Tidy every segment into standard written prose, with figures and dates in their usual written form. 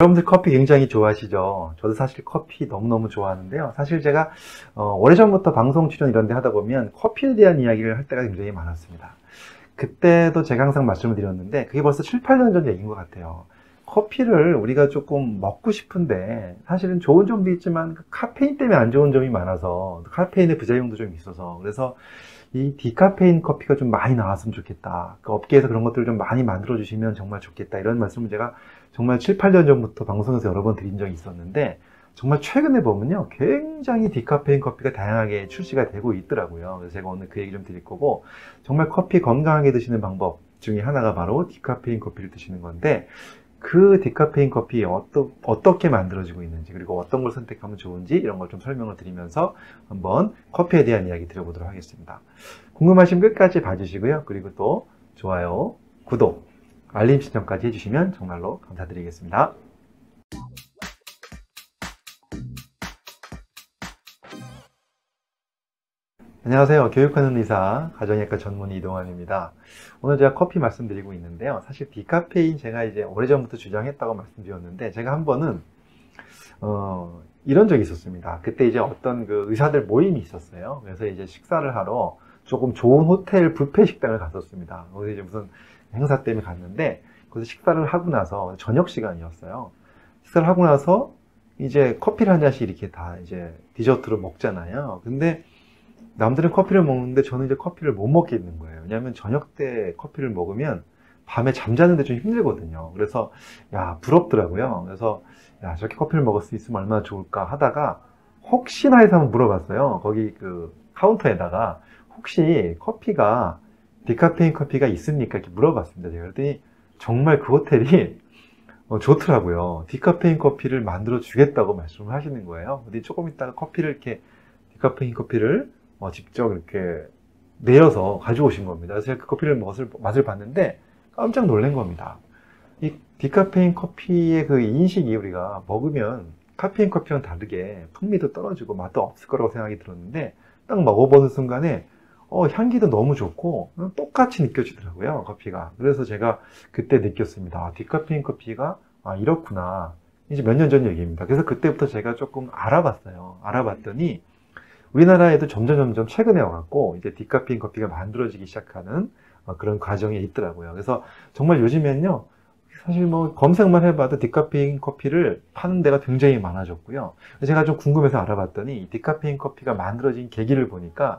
여러분들 커피 굉장히 좋아하시죠? 저도 사실 커피 너무너무 좋아하는데요. 사실 제가 오래전부터 방송 출연 이런 데 하다 보면 커피에 대한 이야기를 할 때가 굉장히 많았습니다. 그때도 제가 항상 말씀을 드렸는데 그게 벌써 7, 8년 전 얘기인 것 같아요. 커피를 우리가 조금 먹고 싶은데 사실은 좋은 점도 있지만 그 카페인 때문에 안 좋은 점이 많아서 카페인의 부작용도 좀 있어서 그래서 이 디카페인 커피가 좀 많이 나왔으면 좋겠다. 그 업계에서 그런 것들을 좀 많이 만들어 주시면 정말 좋겠다. 이런 말씀을 제가 정말 7, 8년 전부터 방송에서 여러 번 드린 적이 있었는데 정말 최근에 보면요. 굉장히 디카페인 커피가 다양하게 출시가 되고 있더라고요. 그래서 제가 오늘 그 얘기 좀 드릴 거고 정말 커피 건강하게 드시는 방법 중에 하나가 바로 디카페인 커피를 드시는 건데 그 디카페인 커피 어떻게 만들어지고 있는지 그리고 어떤 걸 선택하면 좋은지 이런 걸 좀 설명을 드리면서 한번 커피에 대한 이야기 드려보도록 하겠습니다. 궁금하시면 끝까지 봐주시고요. 그리고 또 좋아요, 구독, 알림 신청까지 해주시면 정말로 감사드리겠습니다. 안녕하세요. 교육하는 의사, 가정의학과 전문의 이동환입니다. 오늘 제가 커피 말씀드리고 있는데요. 사실 디카페인 제가 이제 오래전부터 주장했다고 말씀드렸는데 제가 한 번은 이런 적이 있었습니다. 그때 이제 어떤 그 의사들 모임이 있었어요. 그래서 이제 식사를 하러 조금 좋은 호텔 뷔페 식당을 갔었습니다. 거기서 이제 무슨 행사 때문에 갔는데 거기서 식사를 하고 나서 저녁 시간이었어요. 식사를 하고 나서 이제 커피를 한 잔씩 이렇게 다 이제 디저트로 먹잖아요. 근데 남들은 커피를 먹는데 저는 이제 커피를 못 먹겠는 거예요. 왜냐하면 저녁 때 커피를 먹으면 밤에 잠자는데 좀 힘들거든요. 그래서 야 부럽더라고요. 그래서 야 저렇게 커피를 먹을 수 있으면 얼마나 좋을까 하다가 혹시나 해서 한번 물어봤어요. 거기 그 카운터에다가 혹시 커피가 디카페인 커피가 있습니까? 이렇게 물어봤습니다. 제가 그랬더니 정말 그 호텔이 좋더라고요. 디카페인 커피를 만들어 주겠다고 말씀을 하시는 거예요. 근데 조금 있다가 커피를 이렇게 디카페인 커피를 직접 이렇게 내려서 가져오신 겁니다. 그래서 제가 그 커피를 맛을 봤는데 깜짝 놀란 겁니다. 이 디카페인 커피의 그 인식이 우리가 먹으면 카페인 커피랑 다르게 풍미도 떨어지고 맛도 없을 거라고 생각이 들었는데 딱 먹어보는 순간에 향기도 너무 좋고 똑같이 느껴지더라고요. 커피가. 그래서 제가 그때 느꼈습니다. 디카페인 커피가 이렇구나. 이제 몇 년 전 얘기입니다. 그래서 그때부터 제가 조금 알아봤어요. 알아봤더니 우리나라에도 점점 최근에 와갖고 이제 디카페인 커피가 만들어지기 시작하는 그런 과정에 있더라고요. 그래서 정말 요즘엔요, 사실 뭐 검색만 해봐도 디카페인 커피를 파는 데가 굉장히 많아졌고요. 제가 좀 궁금해서 알아봤더니 이 디카페인 커피가 만들어진 계기를 보니까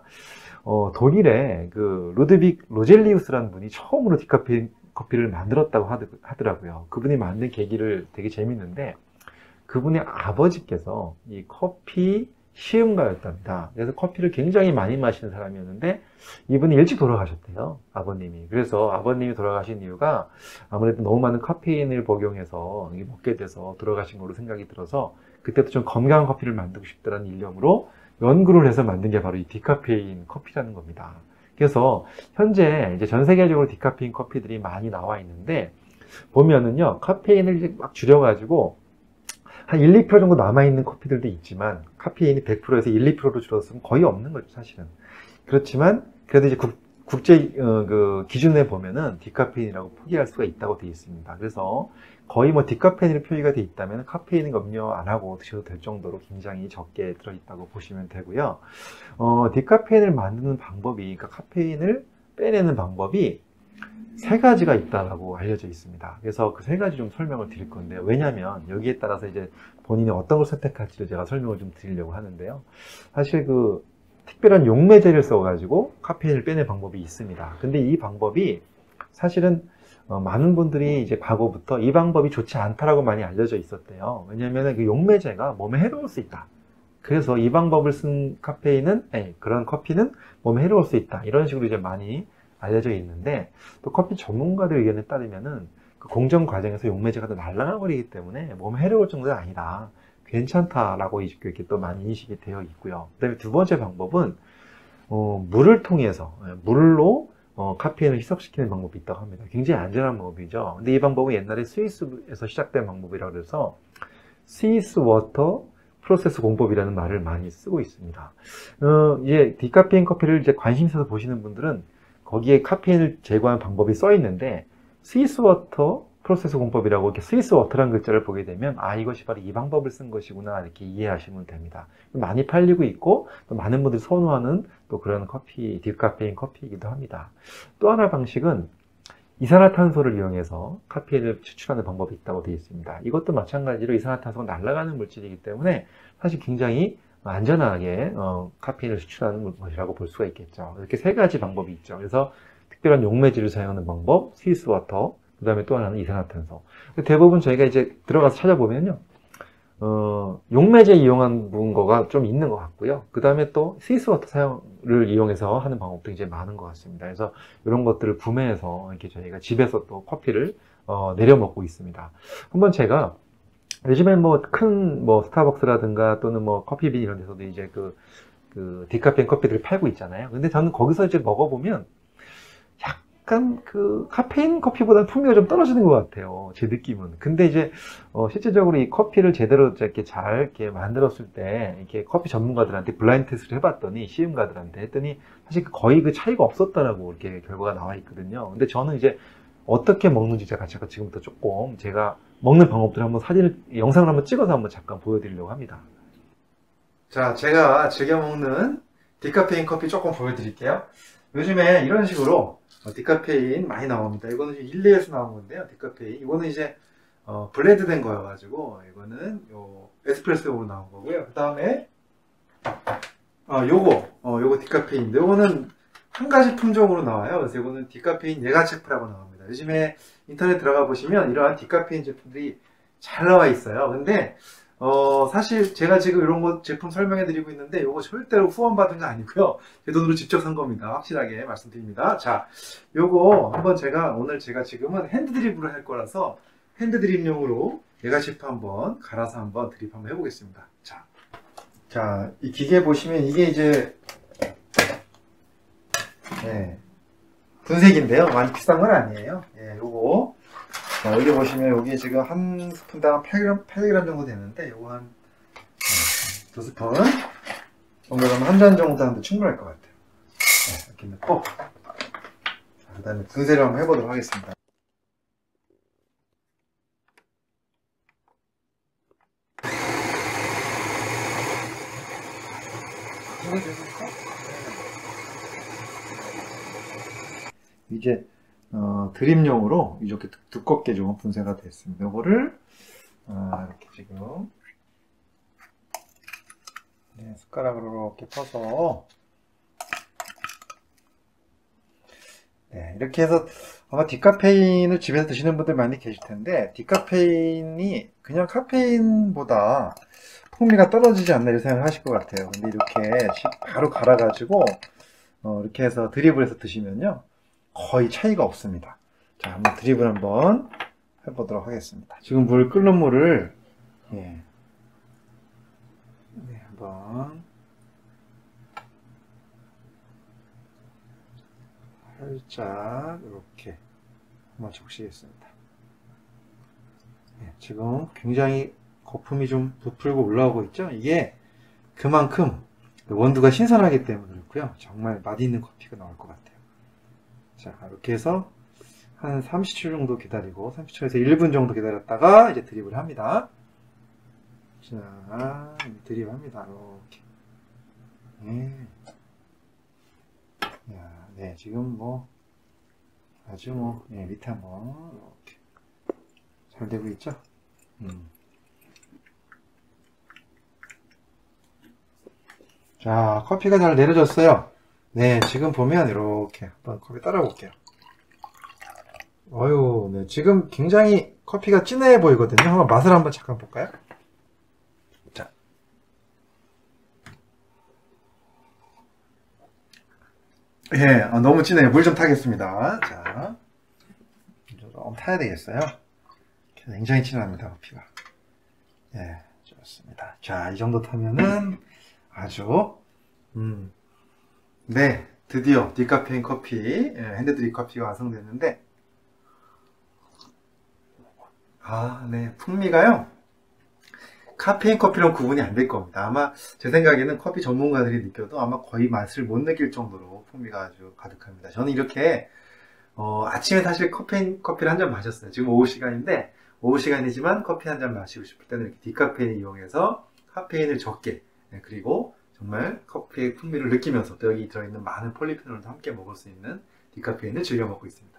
독일의 그 루드빅 로젤리우스라는 분이 처음으로 디카페인 커피를 만들었다고 하더라고요. 그분이 만든 계기를 되게 재밌는데 그분의 아버지께서 이 커피 시음가였답니다. 그래서 커피를 굉장히 많이 마시는 사람이었는데 이분이 일찍 돌아가셨대요. 아버님이. 그래서 아버님이 돌아가신 이유가 아무래도 너무 많은 카페인을 복용해서 먹게 돼서 돌아가신 걸로 생각이 들어서 그때부터 좀 건강한 커피를 만들고 싶다는 일념으로 연구를 해서 만든 게 바로 이 디카페인 커피라는 겁니다. 그래서 현재 이제 전 세계적으로 디카페인 커피들이 많이 나와 있는데 보면은요, 카페인을 이제 막 줄여가지고 한 1, 2% 정도 남아있는 커피들도 있지만 카페인이 100%에서 1, 2%로 줄었으면 거의 없는 거죠, 사실은. 그렇지만 그래도 이제 국제 그 기준에 보면은 디카페인이라고 표기할 수가 있다고 되어 있습니다. 그래서 거의 뭐 디카페인으로 표기가 되어 있다면 카페인 음료 안 하고 드셔도 될 정도로 굉장히 적게 들어있다고 보시면 되고요. 디카페인을 만드는 방법이, 그러니까 카페인을 빼내는 방법이 세 가지가 있다고 알려져 있습니다. 그래서 그 세 가지 좀 설명을 드릴 건데요. 왜냐하면 여기에 따라서 이제 본인이 어떤 걸 선택할지를 제가 설명을 좀 드리려고 하는데요. 사실 그 특별한 용매제를 써가지고 카페인을 빼낼 방법이 있습니다. 근데 이 방법이 사실은 많은 분들이 이제 과거부터 이 방법이 좋지 않다라고 많이 알려져 있었대요. 왜냐하면 그 용매제가 몸에 해로울 수 있다. 그래서 이 방법을 쓴 그런 커피는 몸에 해로울 수 있다. 이런 식으로 이제 많이 알려져 있는데 또 커피 전문가들 의견에 따르면은 그 공정 과정에서 용매제가 다 날아가 버리기 때문에 몸에 해로울 정도는 아니다. 괜찮다라고 이렇게 또 많이 인식이 되어 있고요. 그다음에 두 번째 방법은 물을 통해서 물로 카페인을 희석시키는 방법이 있다고 합니다. 굉장히 안전한 방법이죠. 근데 이 방법은 옛날에 스위스에서 시작된 방법이라 그래서 스위스 워터 프로세스 공법이라는 말을 많이 쓰고 있습니다. 이제 디카페인 커피를 이제 관심 있어서 보시는 분들은 거기에 카페인을 제거하는 방법이 써 있는데 스위스 워터 프로세스 공법이라고 이렇게 스위스 워터라는 글자를 보게 되면 아 이것이 바로 이 방법을 쓴 것이구나 이렇게 이해하시면 됩니다. 많이 팔리고 있고 또 많은 분들이 선호하는 또 그런 커피, 디카페인 커피이기도 합니다. 또 하나 방식은 이산화탄소를 이용해서 카페인을 추출하는 방법이 있다고 되어 있습니다. 이것도 마찬가지로 이산화탄소가 날아가는 물질이기 때문에 사실 굉장히 안전하게 카페인을 추출하는 것이라고 볼 수가 있겠죠. 이렇게 세 가지 방법이 있죠. 그래서 특별한 용매질을 사용하는 방법, 스위스 워터, 그 다음에 또 하나는 이산화탄소. 대부분 저희가 이제 들어가서 찾아보면요. 용매제 이용한 거가 좀 있는 것 같고요. 그 다음에 또 스위스 워터 사용을 이용해서 하는 방법도 이제 많은 것 같습니다. 그래서 이런 것들을 구매해서 이렇게 저희가 집에서 또 커피를 내려 먹고 있습니다. 한번 제가 요즘엔 뭐 큰 스타벅스라든가 또는 뭐 커피빈 이런 데서도 이제 그 디카페인 커피들을 팔고 있잖아요. 근데 저는 거기서 이제 먹어보면 약간 그 카페인 커피보다는 풍미가 좀 떨어지는 것 같아요. 제 느낌은. 근데 이제 실제적으로 이 커피를 제대로 이렇게 잘 이렇게 만들었을 때 이렇게 커피 전문가들한테 블라인드 테스트를 해봤더니 시음가들한테 했더니 사실 거의 그 차이가 없었다라고 이렇게 결과가 나와 있거든요. 근데 저는 이제 어떻게 먹는지 제가 지금부터 조금 제가 먹는 방법들을 한번 영상을 한번 찍어서 한번 잠깐 보여드리려고 합니다. 자, 제가 즐겨 먹는 디카페인 커피 조금 보여드릴게요. 요즘에 이런 식으로 디카페인 많이 나옵니다. 이거는 일레에서 나온 건데요. 디카페인. 이거는 이제 블렌드 된 거여가지고 이거는 에스프레소로 나온 거고요. 그 다음에 요거 디카페인인데 요거는 한 가지 품종으로 나와요. 그래서 이거는 디카페인 예가체프라고 나옵니다. 요즘에 인터넷 들어가 보시면 이러한 디카페인 제품들이 잘 나와 있어요. 근데 사실 제가 지금 이런 거 제품 설명해 드리고 있는데 이거 절대로 후원받은 거 아니고요. 제 돈으로 직접 산 겁니다. 확실하게 말씀드립니다. 자, 요거 한번 오늘 제가 지금은 핸드드립으로 할 거라서 핸드드립용으로 예가체프 한번 갈아서 한번 드립 한번 해보겠습니다. 자, 이 기계 보시면 이게 이제 분쇄기인데요. 많이 비싼 건 아니에요. 요거 자, 여기 보시면 여기 지금 한 스푼당 8g 정도 되는데 요거 한 2스푼 정도면 한 잔 정도 하는데 충분할 것 같아요. 이렇게 넣고 그 다음에 분쇄를 한번 해보도록 하겠습니다. 이제 드립용으로 이렇게 두껍게 좀 분쇄가 됐습니다. 이거를 이렇게 지금 숟가락으로 이렇게 퍼서 이렇게 해서 아마 디카페인을 집에서 드시는 분들 많이 계실 텐데 디카페인이 그냥 카페인보다 풍미가 떨어지지 않나 이렇게 생각하실 것 같아요. 근데 이렇게 바로 갈아가지고 이렇게 해서 드립을 해서 드시면요 거의 차이가 없습니다. 자, 한번 드립을 한번 해보도록 하겠습니다. 지금 끓는 물을 한번 살짝 이렇게 한번 적시겠습니다. 지금 굉장히 거품이 좀 부풀고 올라오고 있죠? 이게 그만큼 원두가 신선하기 때문에 그렇고요. 정말 맛있는 커피가 나올 것 같아요. 자, 이렇게 해서 한 30초 정도 기다리고 30초에서 1분 정도 기다렸다가 이제 드립을 합니다. 자, 드립합니다. 이렇게. 지금 아주 밑에 한번 이렇게 잘 되고 있죠? 자, 커피가 잘 내려졌어요. 지금 보면 이렇게 한번 커피 따라 볼게요. 지금 굉장히 커피가 진해 보이거든요. 한번 맛을 한번 잠깐 볼까요? 자. 너무 진해요. 물 좀 타겠습니다. 자. 좀 타야 되겠어요. 굉장히 진합니다, 커피가. 좋습니다. 자, 이 정도 타면은 아주, 드디어 디카페인 커피, 핸드드립 커피가 완성됐는데, 풍미가요, 카페인 커피랑 구분이 안 될 겁니다. 아마 제 생각에는 커피 전문가들이 느껴도 아마 거의 맛을 못 느낄 정도로 풍미가 아주 가득합니다. 저는 이렇게 아침에 사실 커피를 한 잔 마셨어요. 지금 오후 시간인데, 오후 시간이지만 커피 한 잔 마시고 싶을 때는 이렇게 디카페인을 이용해서 카페인을 적게, 네, 그리고 정말 커피의 풍미를 느끼면서 또 여기 들어있는 많은 폴리페놀도 함께 먹을 수 있는 디카페인을 즐겨 먹고 있습니다.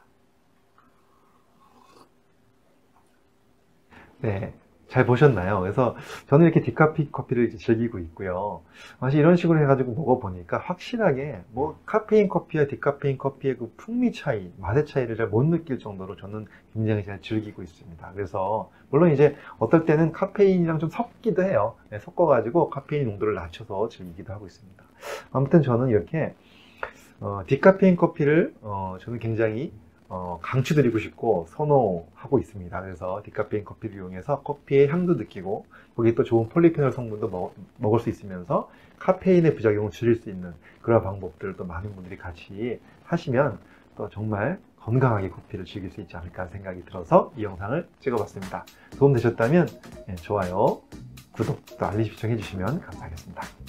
네, 잘 보셨나요? 그래서 저는 이렇게 커피를 이제 즐기고 있고요. 사실 이런 식으로 해가지고 먹어보니까 확실하게 뭐 카페인 커피와 디카페인 커피의 그 풍미 차이, 맛의 차이를 잘 못 느낄 정도로 저는 굉장히 잘 즐기고 있습니다. 그래서 물론 이제 어떨 때는 카페인이랑 좀 섞기도 해요. 네, 섞어가지고 카페인 농도를 낮춰서 즐기기도 하고 있습니다. 아무튼 저는 이렇게 디카페인 커피를 저는 굉장히 강추드리고 싶고 선호하고 있습니다. 그래서 디카페인 커피를 이용해서 커피의 향도 느끼고 거기에 또 좋은 폴리페놀 성분도 먹을 수 있으면서 카페인의 부작용을 줄일 수 있는 그런 방법들을 또 많은 분들이 같이 하시면 또 정말 건강하게 커피를 즐길 수 있지 않을까 생각이 들어서 이 영상을 찍어봤습니다. 도움 되셨다면 좋아요, 구독, 또 알림 신청 해주시면 감사하겠습니다.